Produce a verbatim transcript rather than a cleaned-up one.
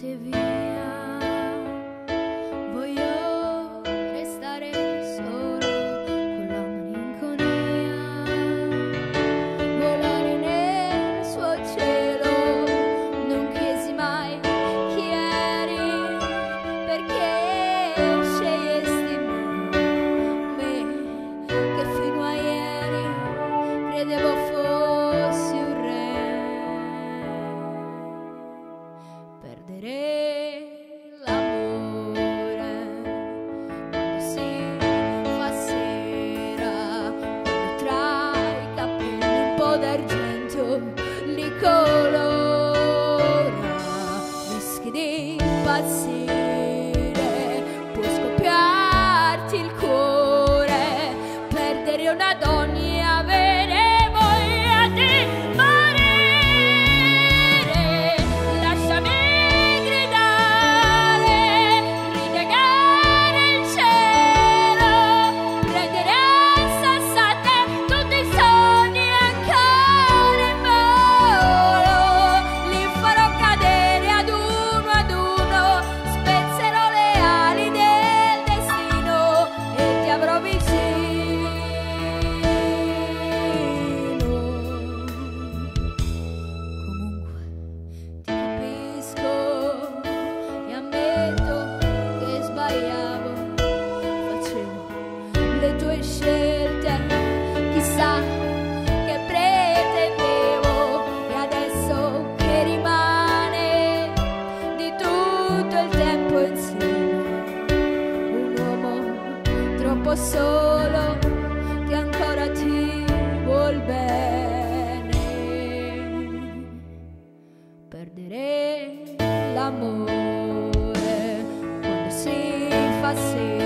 andate via, voglio restare solo con la malinconia, volare nel suo cielo. Non chiesi mai chi eri, perché scegliesti me, me che fino a ieri credevo fossi un re. Perdere l'amore quando si fa sera, quando tra i capelli un po' d'argento li colora, rischi di impazzire, può scoppiarti il cuore, perdere una donna e avere voglia di morire. Lasciami gridare, rinnegare il cielo, prendere a sassate tutti i sogni ancora in volo. Li farò cadere ad uno ad uno, spezzerò le ali del destino e ti avrò vicino. Comunque ti capisco e ammetto che sbagliavo, facevo le tue scelte, chissà che pretendevo. E adesso che rimane di tutto il tempo insieme, un uomo troppo solo che ancora ti vuol bene. Perdere l'amore quando si fa sera,